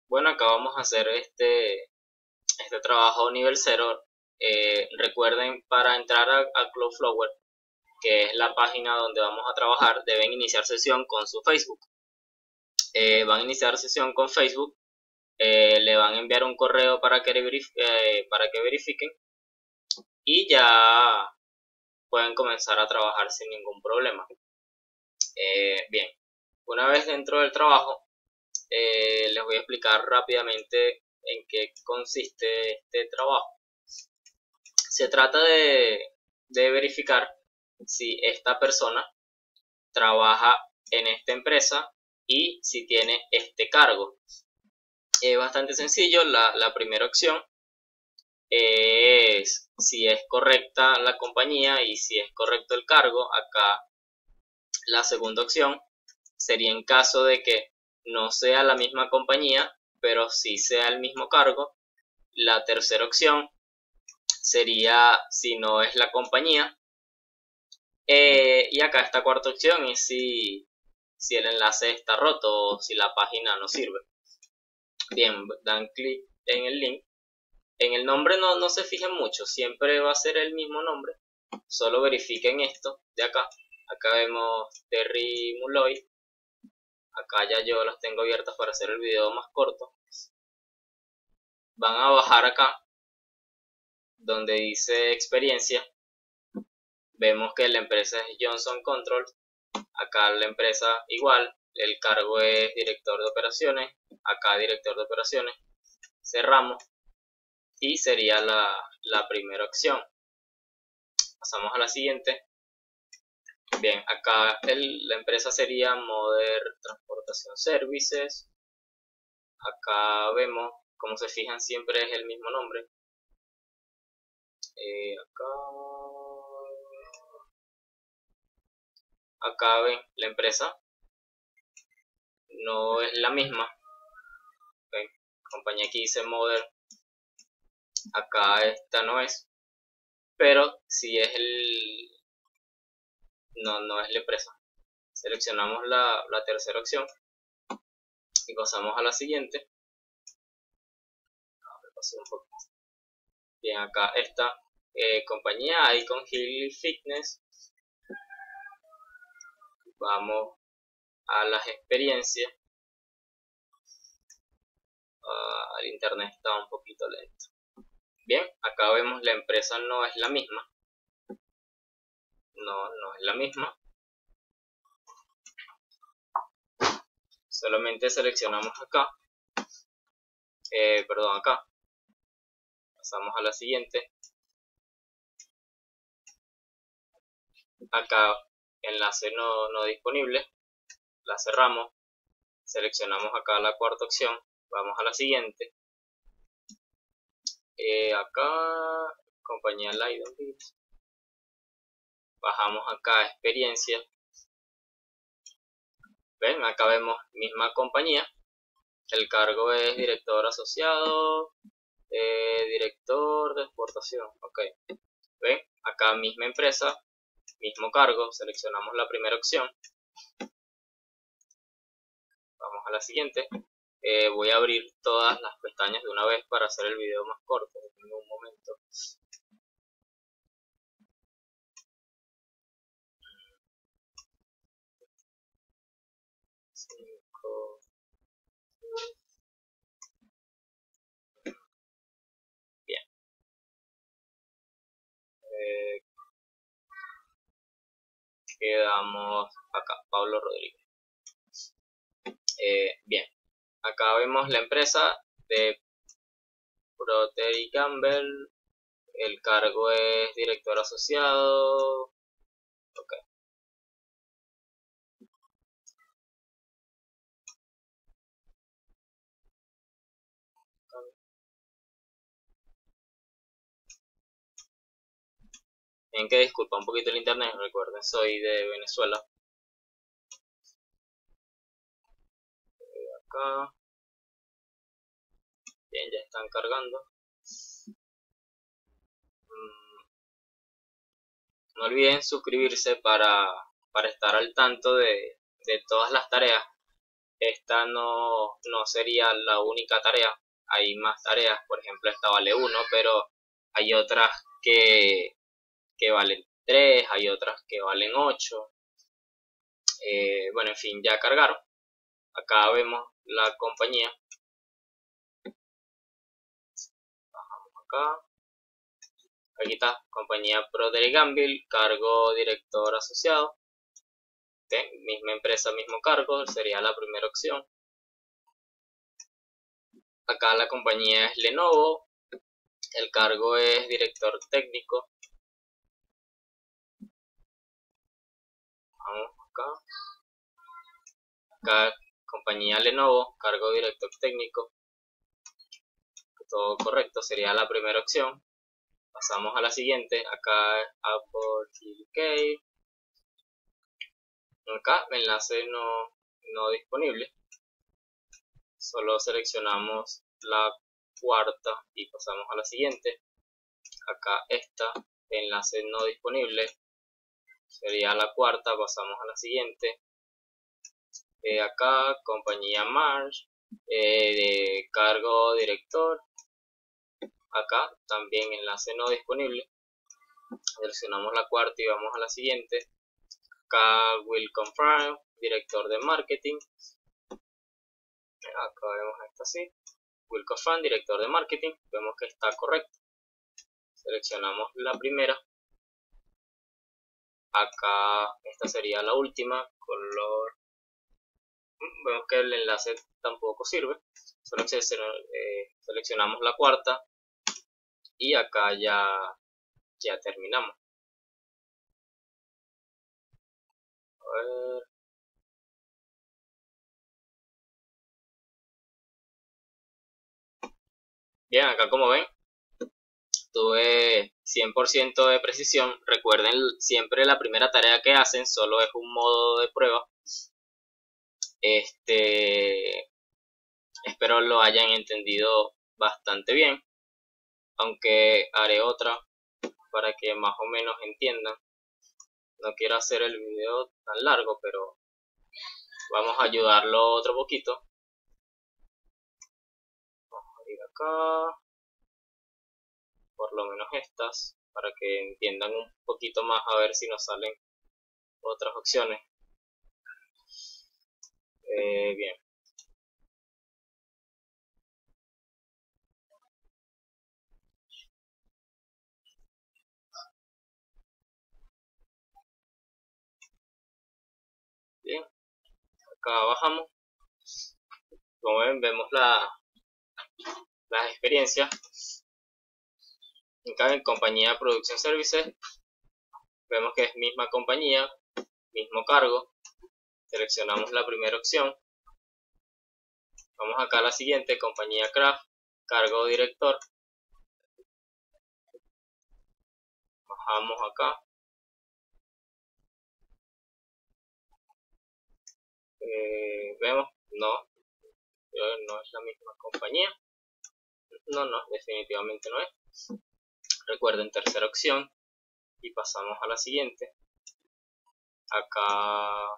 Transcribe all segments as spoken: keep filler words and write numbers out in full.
Bueno, acá vamos a hacer este, este trabajo nivel cero. Eh, recuerden, para entrar a, a Cloudflower, que es la página donde vamos a trabajar, deben iniciar sesión con su Facebook. Eh, van a iniciar sesión con Facebook, eh, le van a enviar un correo para que, verif- eh, para que verifiquen y ya pueden comenzar a trabajar sin ningún problema. Eh, bien, una vez dentro del trabajo, eh, les voy a explicar rápidamente en qué consiste este trabajo. Se trata de, de verificar si esta persona trabaja en esta empresa y si tiene este cargo. Es bastante sencillo. La, la primera opción es si es correcta la compañía y si es correcto el cargo. Acá la segunda opción sería en caso de que no sea la misma compañía, pero sí sea el mismo cargo. La tercera opción sería si no es la compañía. Eh, y acá esta cuarta opción es si, si el enlace está roto o si la página no sirve. Bien, dan clic en el link. En el nombre no, no se fijen mucho, siempre va a ser el mismo nombre. Solo verifiquen esto de acá. Acá vemos Terry Mulloy. Acá ya yo las tengo abiertas para hacer el video más corto. Van a bajar acá donde dice experiencia. Vemos que la empresa es Johnson Controls. Acá la empresa igual, el cargo es director de operaciones. Acá director de operaciones. Cerramos y sería la, la primera opción. Pasamos a la siguiente. Bien, acá el, la empresa sería Modern Transportation Services. Acá vemos, como se fijan, siempre es el mismo nombre. Eh, acá, acá ven la empresa, no es la misma. ¿Ven? Compañía aquí dice Modern, acá esta no es, pero si es el, no, no es la empresa. Seleccionamos la, la tercera opción y pasamos a la siguiente. A ver, pasé un poco. Bien, acá esta eh, compañía Icon Hill Fitness. Vamos a las experiencias. Uh, el internet está un poquito lento. Bien, acá vemos la empresa no es la misma. No, no es la misma. Solamente seleccionamos acá. Eh, perdón, acá. Pasamos a la siguiente. Acá enlace no, no disponible. La cerramos. Seleccionamos acá la cuarta opción. Vamos a la siguiente. Eh, acá, compañía Lighton Beats. Bajamos acá experiencia. Ven, acá vemos misma compañía. El cargo es director asociado, eh, director de exportación. Ok. Ven, acá misma empresa, mismo cargo. Seleccionamos la primera opción. Vamos a la siguiente. Eh, voy a abrir todas las pestañas de una vez para hacer el video más corto. En un momento. cinco. Bien. Eh, quedamos acá, Pablo Rodríguez. Eh, bien. Acá vemos la empresa de Procter y Gamble. El cargo es director asociado. Ok. Tienen que disculpar un poquito el internet, recuerden, soy de Venezuela. Acá. Bien, ya están cargando. No olviden suscribirse para, para estar al tanto de, de todas las tareas. esta no, no sería la única tarea. Hay más tareas, por ejemplo esta vale uno, pero hay otras que, que valen tres, hay otras que valen ocho. Eh, bueno, en fin, ya cargaron. Acá vemos la compañía. Bajamos acá. Aquí está, compañía Procter y Gamble, cargo director asociado. Okay, misma empresa, mismo cargo, sería la primera opción. Acá la compañía es Lenovo, el cargo es director técnico. Vamos acá. Acá compañía Lenovo, cargo director técnico. Todo correcto, sería la primera opción. Pasamos a la siguiente. Acá es Apple U K. Acá enlace no, no disponible. Solo seleccionamos la cuarta y pasamos a la siguiente. Acá esta, enlace no disponible, sería la cuarta, pasamos a la siguiente. Eh, acá compañía Marsh, eh, de cargo director. Acá también enlace no disponible. Seleccionamos la cuarta y vamos a la siguiente. Acá Will Confirm, director de marketing. Acá vemos esta así. Will Confirm, director de marketing. Vemos que está correcto. Seleccionamos la primera. Acá esta sería la última. Color. Vemos que el enlace tampoco sirve. Solo seleccionamos la cuarta. Y acá ya, ya terminamos. A ver. Bien, acá como ven, tuve cien por ciento de precisión. Recuerden siempre la primera tarea que hacen, solo es un modo de prueba. Este, espero lo hayan entendido bastante bien, aunque haré otra para que más o menos entiendan. No quiero hacer el video tan largo, pero vamos a ayudarlo otro poquito. Vamos a ir acá, por lo menos estas, para que entiendan un poquito más, a ver si nos salen otras opciones. Eh, bien. Bien, acá bajamos. Como ven, vemos la, las experiencias. Acá en compañía Production Services, vemos que es misma compañía, mismo cargo. Seleccionamos la primera opción. Vamos acá a la siguiente, compañía Craft, cargo director. Bajamos acá. Eh, vemos, no, no es la misma compañía. No, no, definitivamente no es. Recuerden, tercera opción. Y pasamos a la siguiente. Acá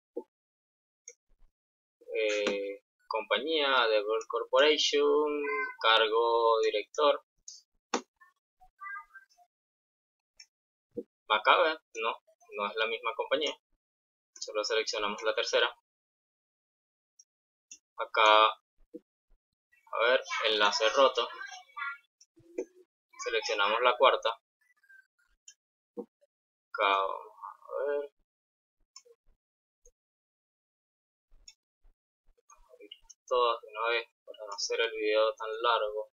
eh, compañía de World Corporation, cargo director. Acá ven, no, no es la misma compañía. Solo seleccionamos la tercera. Acá, a ver, enlace roto. Seleccionamos la cuarta. Acá vamos a ver. Todas de una vez para no hacer el video tan largo.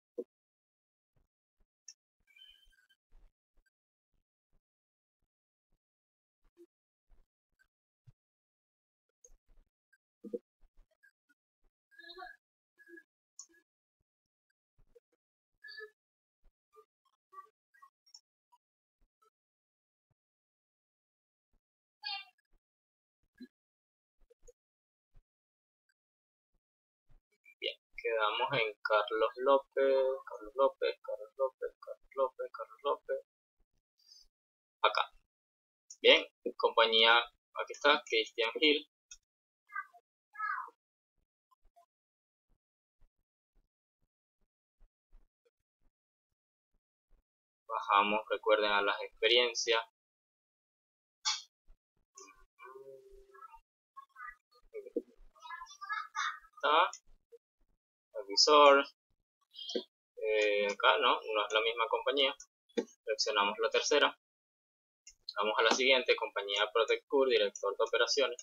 Bien, quedamos en Carlos López, Carlos López, Carlos López, Carlos López, Carlos López. Acá. Bien, compañía, aquí está, Christian Hill. Bajamos, recuerden, a las experiencias. Está. El visor. Eh, acá no, no es la misma compañía. Seleccionamos la tercera. Vamos a la siguiente, compañía Protecur, director de operaciones.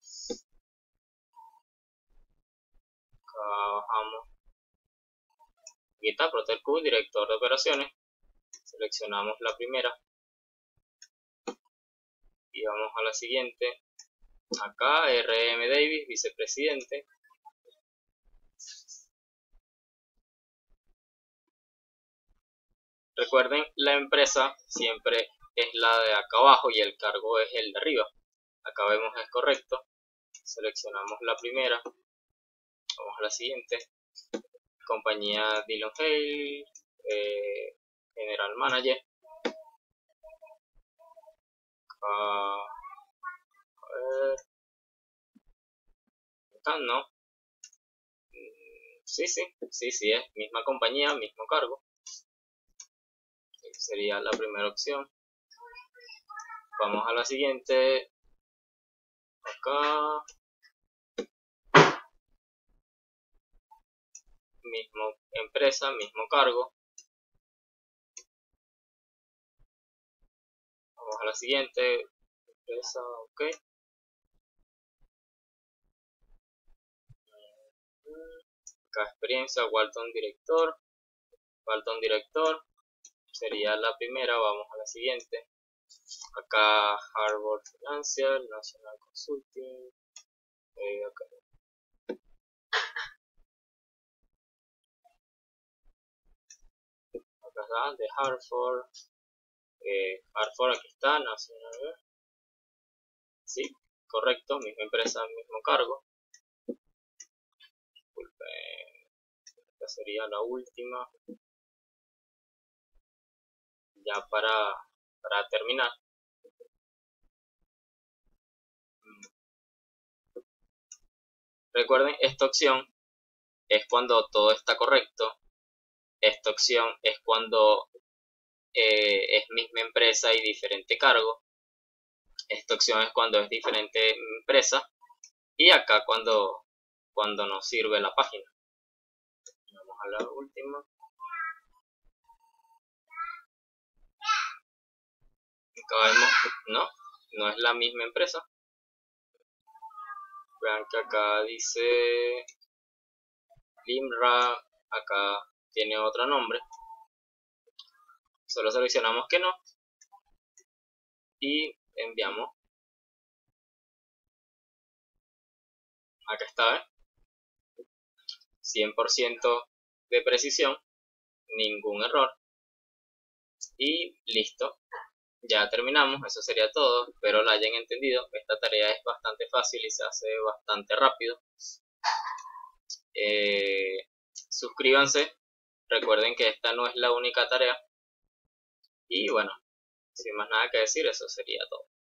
Acá bajamos. Aquí está Protecur, director de operaciones. Seleccionamos la primera. Y vamos a la siguiente. Acá R M Davis, vicepresidente. Recuerden, la empresa siempre es la de acá abajo y el cargo es el de arriba. Acá vemos es correcto. Seleccionamos la primera. Vamos a la siguiente. Compañía Dillon Hale, eh, General Manager. Acá, a ver. Acá no. Sí, sí, sí, sí, es misma compañía, mismo cargo. Sería la primera opción. Vamos a la siguiente. Acá. Mismo empresa, mismo cargo. Vamos a la siguiente. Empresa, ok. Acá experiencia, Walton director. Walton director. Sería la primera. Vamos a la siguiente. Acá Harvard Financial, National Consulting. Eh, acá. Acá está, de Hartford. Eh, Hartford, aquí está, National. Sí, correcto, misma empresa, mismo cargo. Disculpe, esta sería la última. Ya para, para terminar. Recuerden, esta opción es cuando todo está correcto. Esta opción es cuando eh, es misma empresa y diferente cargo. Esta opción es cuando es diferente empresa. Y acá cuando, cuando nos sirve la página. Vamos a la última. Acá vemos, no, no es la misma empresa. Vean que acá dice Limra, acá tiene otro nombre. Solo seleccionamos que no y enviamos. Acá está, ¿eh? cien por ciento de precisión, ningún error y listo. Ya terminamos, eso sería todo, espero lo hayan entendido. Esta tarea es bastante fácil y se hace bastante rápido. Eh, suscríbanse, recuerden que esta no es la única tarea. Y bueno, sin más nada que decir, eso sería todo.